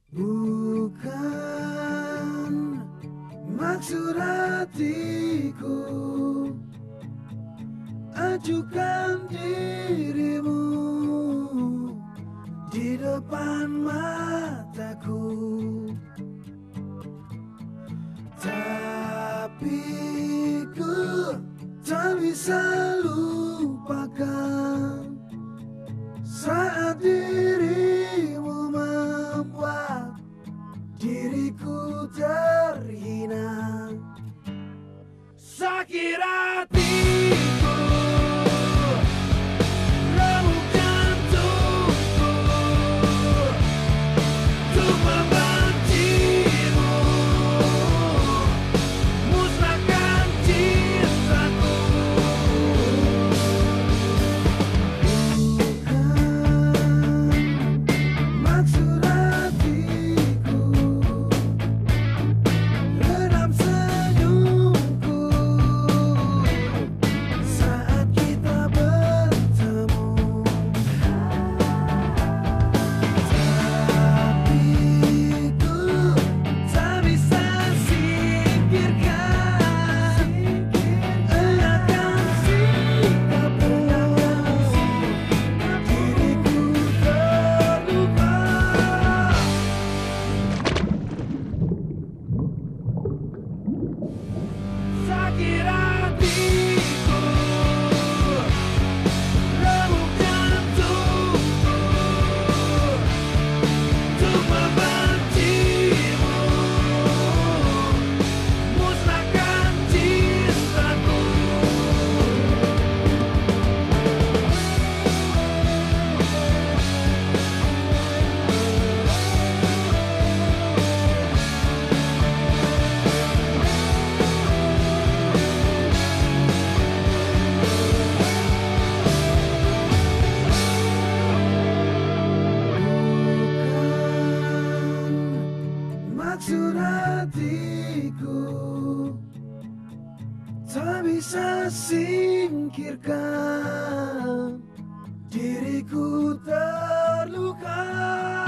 Bukan maksud hatiku ajukan dirimu di depan mataku, tapi ku tak bisa lupakan saat dirimu membuat diriku terhina. Sakit hatiku remuk jantungku untuk membencimu, musnahkan cintaku. Bukan maksud hatiku redam senyumku saat kita bertemu, tapi ku tak bisa singkirkan enakan sikapmu. Diriku terluka. Sakit hatiku remuk jantungku untuk membencimu, musnahkan cintaku. Maksud hatiku tak bisa singkirkan, diriku terluka.